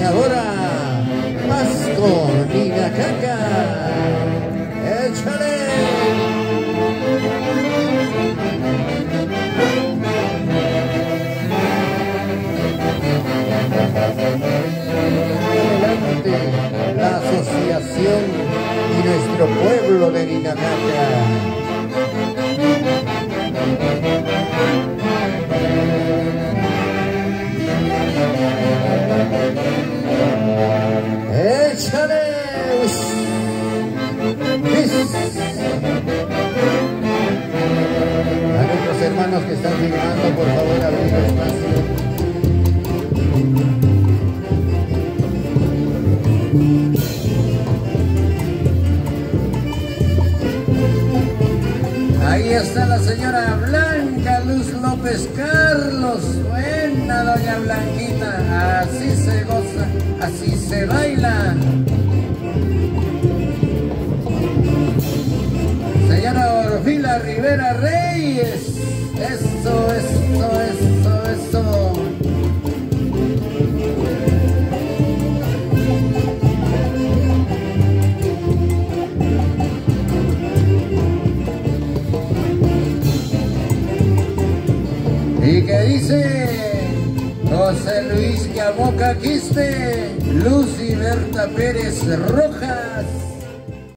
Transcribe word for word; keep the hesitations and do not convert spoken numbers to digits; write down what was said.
ahora más con Nina Caca. ¡Échale! Adelante, la asociación y nuestro pueblo de Nina Caca. ¡Échale! A nuestros hermanos que están filmando, por favor, abrir espacio. Ahí está la señora Blanca Luz López Carlos. Buena doña Blanquita. Así se goza, así se baila. Señora Orfila Rivera Reyes. Eso, eso, eso, eso. ¿Y qué dice? José Luis Yaboca Quiste, Lucy Berta Pérez Rojas.